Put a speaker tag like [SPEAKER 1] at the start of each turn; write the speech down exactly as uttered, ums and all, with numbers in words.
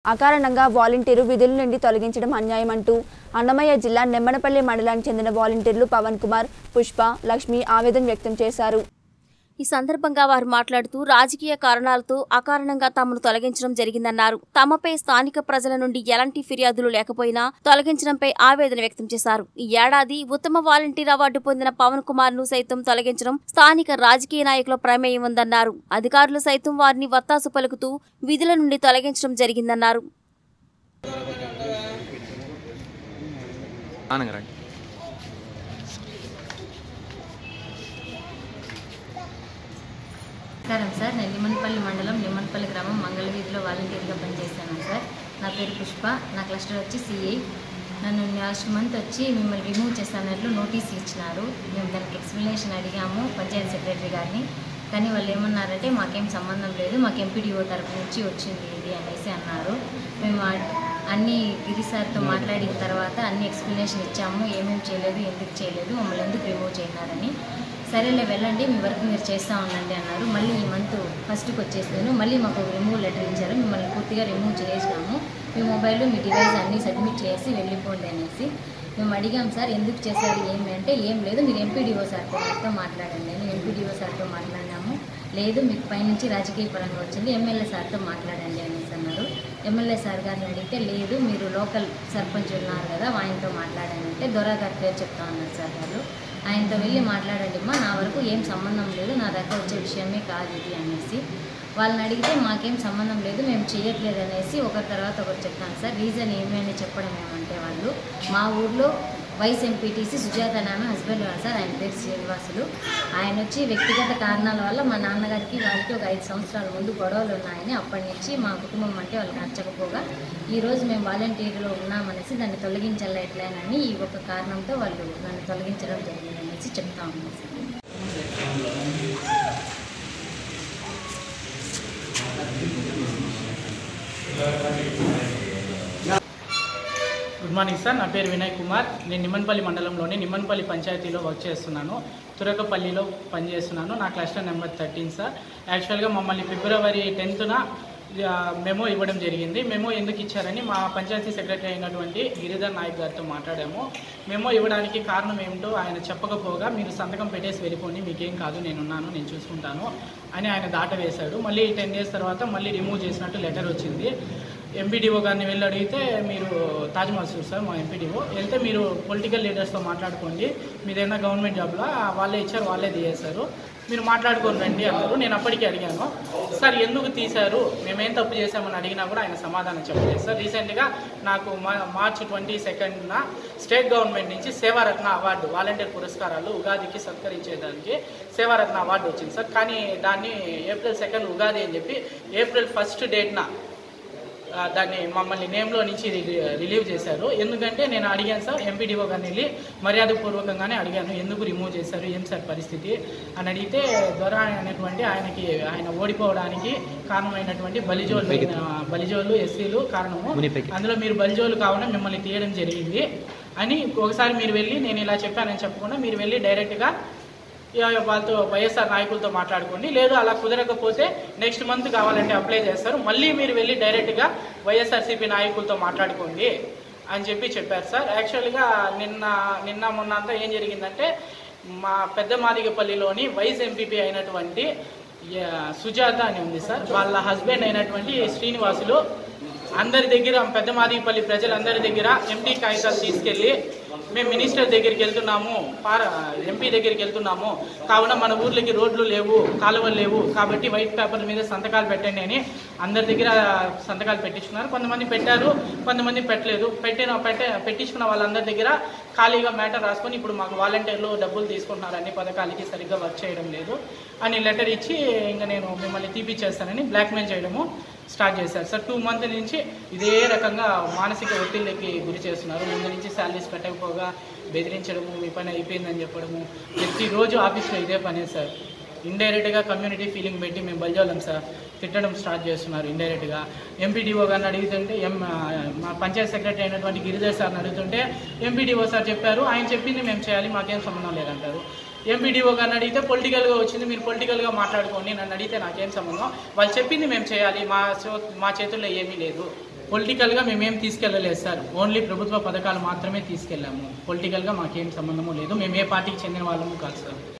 [SPEAKER 1] అకారణంగా వాలంటీరు విధుల నుండి తొలగించడం అన్యాయం అంటూ అన్నమయ్య జిల్లా నెమ్మనపల్లి మండలానికి చెందిన వాలంటీర్లు పవన్ కుమార్, పుష్ప, లక్ష్మి ఆవేదన వ్యక్తం చేశారు. ఈ సందర్భంగా వారు మాట్లాడుతూ రాజకీయ కారణాలతో అకారణంగా తమను తొలగించడం జరిగిందన్నారు. తమపై స్థానిక ప్రజల నుండి ఎలాంటి ఫిర్యాదులు లేకపోయినా తొలగించడంపై ఆవేదన వ్యక్తం చేశారు. ఈ ఏడాది ఉత్తమ వాలంటీర్ అవార్డు పొందిన పవన్ కుమార్ ను సైతం తొలగించడం స్థానిక రాజకీయ నాయకుల ప్రమేయం ఉందన్నారు. అధికారులు సైతం వారిని వత్తాసు పలుకుతూ విధుల నుండి తొలగించడం జరిగిందన్నారు.
[SPEAKER 2] నమస్కారం సార్, నేను నిమ్మనపల్లి మండలం నిమ్మనపల్లి గ్రామం మంగళ వీధిలో వాలంటీర్గా పనిచేశాను సార్. నా పేరు పుష్ప, నా క్లస్టర్ వచ్చి సిఐ. నన్ను లాస్ట్ మంత్ వచ్చి మిమ్మల్ని రిమూవ్ చేస్తానట్లు నోటీస్ ఇచ్చినారు. మేము దానికి ఎక్స్ప్లెనేషన్ అడిగాము పంచాయతీ సెక్రటరీ గారిని. కానీ వాళ్ళు ఏమన్నారంటే మాకేం సంబంధం లేదు, మాకు ఎంపీడీఓ తరపు నుంచి వచ్చింది ఇది అనేసి అన్నారు. మేము అన్ని గిరి సార్తో మాట్లాడిన తర్వాత అన్ని ఎక్స్ప్లెనేషన్ ఇచ్చాము, ఏమేమి చేయలేదు, ఎందుకు చేయలేదు, మమ్మల్ని ఎందుకు రిమూవ్ చేయన్నారని. సరేలే వెళ్ళండి, మీ వర్క్ మీరు చేస్తూ ఉండండి అన్నారు. మళ్ళీ ఈ మంత్ ఫస్ట్కి వచ్చేసాను. మళ్ళీ మాకు రిమూవ్ లెటర్ ఇచ్చారు, మిమ్మల్ని పూర్తిగా రిమూవ్ చేసినాము, మీ మొబైల్ మీ డివైస్ అన్నీ సబ్మిట్ చేసి వెళ్ళిపోండి అనేసి. మేము అడిగాం సార్ ఎందుకు చేశారు ఏమి అంటే, ఏం లేదు మీరు ఎంపీడీఓ సార్తో మాట్లాడండి. నేను ఎంపీడీఓ సార్తో మాట్లాడినాము. లేదు మీకు పైనుంచి రాజకీయ పరంగా వచ్చింది, ఎమ్మెల్యే సార్తో మాట్లాడండి అనేసి అన్నారు. ఎమ్మెల్యే సార్ గారిని అడిగితే లేదు మీరు లోకల్ సర్పంచ్ ఉన్నారు కదా ఆయనతో మాట్లాడండి అంటే దొరా గారి పేరు చెప్తా ఉన్నారు సార్ వాళ్ళు. ఆయనతో వెళ్ళి మాట్లాడండి అమ్మా, నా వరకు ఏం సంబంధం లేదు, నా దగ్గర వచ్చే విషయమే కాదు ఇది అనేసి. వాళ్ళని అడిగితే మాకేం సంబంధం లేదు, మేము చేయట్లేదు అనేసి ఒకరి తర్వాత ఒకరు చెప్తాను సార్. రీజన్ ఏమి అని చెప్పడం ఏమంటే వాళ్ళు మా ఊర్లో వైస్ ఎంపీటీసీ సుజాత నాన్న హస్బెండ్ వాళ్ళు సార్, ఆయన పేరు శ్రీనివాసులు. ఆయన వచ్చి వ్యక్తిగత కారణాల వల్ల మా నాన్నగారికి వాళ్ళకి ఒక ఐదు సంవత్సరాల ముందు గొడవలు ఉన్నాయని అప్పటి నుంచి మా కుటుంబం అంటే వాళ్ళకి నచ్చకపోగా ఈరోజు మేము వాలంటీర్లో ఉన్నామనేసి దాన్ని తొలగించాలి ఎట్లయినని ఈ ఒక కారణంతో వాళ్ళు నన్ను తొలగించడం జరిగిందనేసి చెప్తా ఉన్నాం సార్.
[SPEAKER 3] గుడ్ మార్నింగ్ సార్, నా పేరు వినయ్ కుమార్. నేను నిమ్మనపల్లి మండలంలోని నిమ్మనపల్లి పంచాయతీలో వర్క్ చేస్తున్నాను. తురకపల్లిలో పనిచేస్తున్నాను. నా క్లస్టర్ నెంబర్ థర్టీన్ సార్. యాక్చువల్గా మమ్మల్ని ఫిబ్రవరి టెన్త్న మెమో ఇవ్వడం జరిగింది. మెమో ఎందుకు ఇచ్చారని మా పంచాయతీ సెక్రటరీ అయినటువంటి గిరిధర్ నాయక్ గారితో మాట్లాడాము. మెమో ఇవ్వడానికి కారణం ఏమిటో ఆయన చెప్పకపోగా మీరు సంతకం పెట్టేసి వెళ్ళిపోండి, మీకేం కాదు, నేనున్నాను, నేను చూసుకుంటాను అని ఆయన దాట వేశాడు. మళ్ళీ టెన్ డేస్ తర్వాత మళ్ళీ రిమూవ్ చేసినట్టు లెటర్ వచ్చింది. ఎంపీడీఓ గారిని వెళ్ళి అడిగితే మీరు తాజ్ మసూర్ సార్ మా ఎంపీడీఓ వెళ్తే మీరు పొలిటికల్ లీడర్స్తో మాట్లాడుకోండి, మీదైనా గవర్నమెంట్ జాబ్లో వాళ్ళే ఇచ్చారు వాళ్ళే తీసేశారు, మీరు మాట్లాడుకొని రండి అన్నారు. నేను అప్పటికే అడిగాను సార్ ఎందుకు తీశారు, మేమేం తప్పు చేశామని అడిగినా కూడా ఆయన సమాధానం చెప్పలేదు సార్. రీసెంట్గా నాకు మార్చి ట్వంటీ సెకండ్న స్టేట్ గవర్నమెంట్ నుంచి సేవారత్న అవార్డు వాలంటీర్ పురస్కారాలు ఉగాదికి సత్కరించేదానికి సేవారత్న అవార్డు వచ్చింది సార్. కానీ దాన్ని ఏప్రిల్ సెకండ్ ఉగాది అని చెప్పి ఏప్రిల్ ఫస్ట్ డేట్న దాన్ని మమ్మల్ని నేమ్లో నుంచి రిలీవ్ చేశారు. ఎందుకంటే నేను అడిగాను సార్ ఎంపీడీఓ గారిని వెళ్ళి మర్యాదపూర్వకంగానే అడిగాను ఎందుకు రిమూవ్ చేశారు ఏం సార్ పరిస్థితి అని అడిగితే దొర అనేటువంటి ఆయనకి ఆయన ఓడిపోవడానికి కారణమైనటువంటి బలిజోళ్ళు బలిజోళ్ళు ఎస్సీలు కారణము, అందులో మీరు బలిజోళ్ళు కావున మిమ్మల్ని తీయడం జరిగింది అని ఒకసారి మీరు వెళ్ళి నేను ఇలా చెప్పానని చెప్పకుండా మీరు వెళ్ళి డైరెక్ట్గా వాళ్ళతో వైఎస్ఆర్ నాయకులతో మాట్లాడుకోండి, లేదు అలా కుదరకపోతే నెక్స్ట్ మంత్ కావాలంటే అప్లై చేస్తారు, మళ్ళీ మీరు వెళ్ళి డైరెక్ట్గా వైఎస్ఆర్సీపీ నాయకులతో మాట్లాడుకోండి అని చెప్పి చెప్పారు సార్. యాక్చువల్గా నిన్న నిన్న మొన్న అంతా ఏం జరిగిందంటే మా పెద్ద మాదిగపల్లిలోని వైస్ ఎంపీపీ అయినటువంటి సుజాత అని ఉంది సార్, వాళ్ళ హస్బెండ్ అయినటువంటి శ్రీనివాసులు అందరి దగ్గర పెద్ద మాదిగపల్లి ప్రజలందరి దగ్గర ఎంపీ కాగితాలు తీసుకెళ్ళి మేము మినిస్టర్ దగ్గరికి వెళ్తున్నాము, పార ఎంపీ దగ్గరికి వెళ్తున్నాము, కావున మన ఊర్లకి రోడ్లు లేవు, కాలువలు లేవు, కాబట్టి వైట్ పేపర్ల మీద సంతకాలు పెట్టండి అని అందరి దగ్గర సంతకాలు పెట్టించుకున్నారు. కొంతమంది పెట్టారు, కొంతమంది పెట్టలేదు. పెట్టిన పెట్ట పెట్టించుకున్న వాళ్ళందరి దగ్గర ఖాళీగా మ్యాటర్ రాసుకొని ఇప్పుడు మాకు వాలంటీర్లు డబ్బులు తీసుకుంటున్నారు అన్ని పథకాలకి సరిగ్గా వర్క్ చేయడం లేదు అని లెటర్ ఇచ్చి ఇంకా నేను మిమ్మల్ని తీపిచ్చేస్తానని బ్లాక్మెయిల్ చేయడము స్టార్ట్ చేశారు సార్. టూ మంత్ నుంచి ఇదే రకంగా మానసిక ఒత్తిళ్ళకి గురి చేస్తున్నారు. ముందు నుంచి శాలరీస్ పెట్టకపోగా బెదిరించడము, మీ పని అయిపోయిందని చెప్పడము, ప్రతిరోజు ఆఫీస్లో ఇదే పనే సార్. ఇండైరెక్ట్గా కమ్యూనిటీ ఫీలింగ్ పెట్టి మేము బలిజోళ్ళం సార్ తిట్టడం స్టార్ట్ చేస్తున్నారు ఇండైరెక్ట్గా. ఎంపీడీఓ గారిని అడుగుతుంటే ఎం మా పంచాయత్ సెక్రటరీ అయినటువంటి గిరిధర్ సార్ని అడుగుతుంటే ఎంపీడీఓ సార్ చెప్పారు ఆయన చెప్పింది మేము చేయాలి మాకేం సంబంధం లేదంటారు. ఎంపీడీఓ గారిని అడిగితే పొలిటికల్గా వచ్చింది, మీరు పొలిటికల్గా మాట్లాడుకోండి, నన్ను అడిగితే నాకేం సంబంధం, వాళ్ళు చెప్పింది మేము చేయాలి, మా మా చేతుల్లో ఏమీ లేదు పొలిటికల్గా మేమేం తీసుకెళ్ళలేదు సార్. ఓన్లీ ప్రభుత్వ పథకాలు మాత్రమే తీసుకెళ్ళాము. పొలిటికల్గా మాకేం సంబంధము లేదు. మేము ఏ పార్టీకి చెందిన వాళ్ళము కాదు సార్.